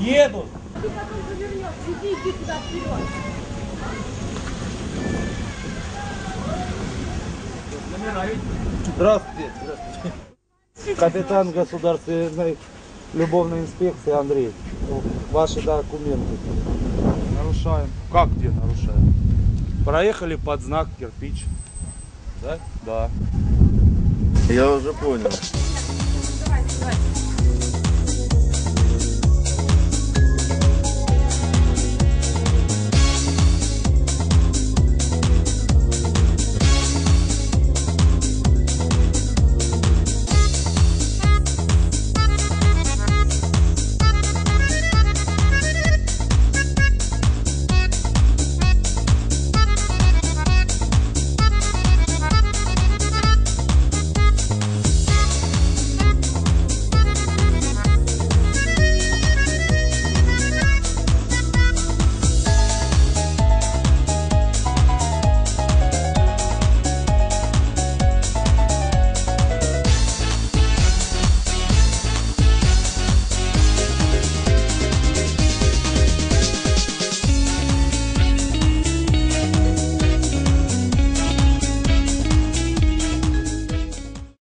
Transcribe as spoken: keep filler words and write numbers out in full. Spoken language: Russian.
Едут. Ты потом завернешь, иди, иди туда вперед. Здравствуйте. Здравствуйте. Капитан государственной любовной инспекции Андрей. Ваши документы. Нарушаем. Как где нарушаем? Проехали под знак кирпич. Да? Да. Я уже понял.